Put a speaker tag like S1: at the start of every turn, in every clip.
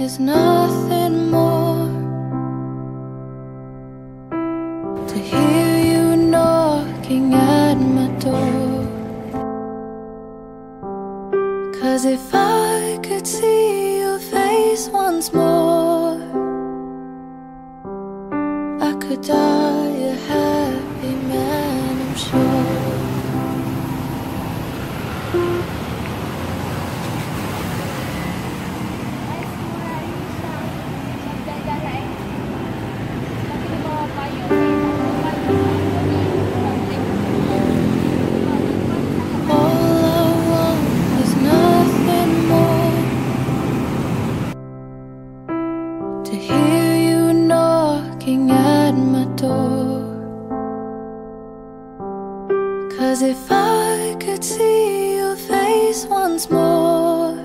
S1: is nothing more to hear you knocking at my door. 'Cause if I could see your face once more, I could die a happy man, I'm sure. To hear you knocking at my door. 'Cause if I could see your face once more,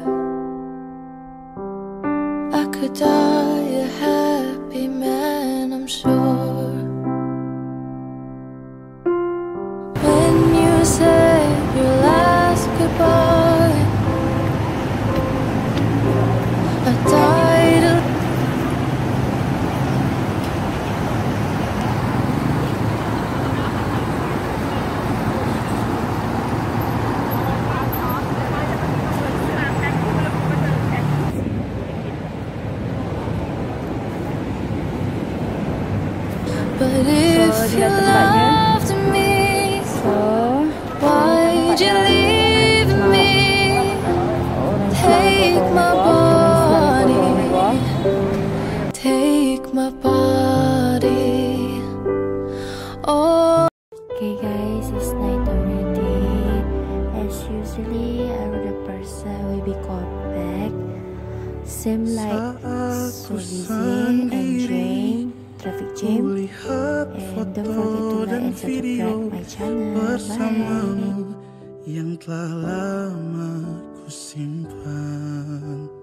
S1: I could die a happy man, I'm sure. When you said your last goodbye, I died a But if you loved me, why'd you leave me? Take my body, take my body. Oh.
S2: Okay guys, it's night already. As usually, I'm the person will be called back. Seem like so busy and drained. Traffic jam, and don't forget to like and subscribe my channel. Bye.
S3: Yang telah lama ku simpan.